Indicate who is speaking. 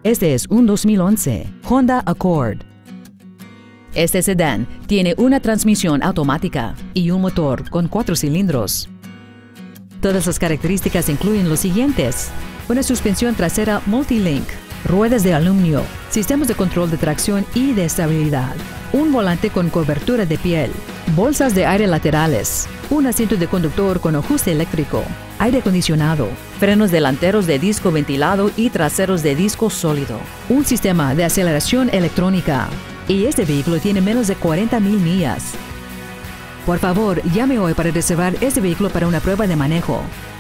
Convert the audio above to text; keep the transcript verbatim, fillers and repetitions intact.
Speaker 1: Este es un dos mil once Honda Accord. Este sedán tiene una transmisión automática y un motor con cuatro cilindros. Todas las características incluyen los siguientes: una suspensión trasera Multilink, ruedas de aluminio, sistemas de control de tracción y de estabilidad, un volante con cobertura de piel, bolsas de aire laterales, un asiento de conductor con ajuste eléctrico, aire acondicionado, frenos delanteros de disco ventilado y traseros de disco sólido, un sistema de aceleración electrónica. Y este vehículo tiene menos de cuarenta mil millas. Por favor, llame hoy para reservar este vehículo para una prueba de manejo.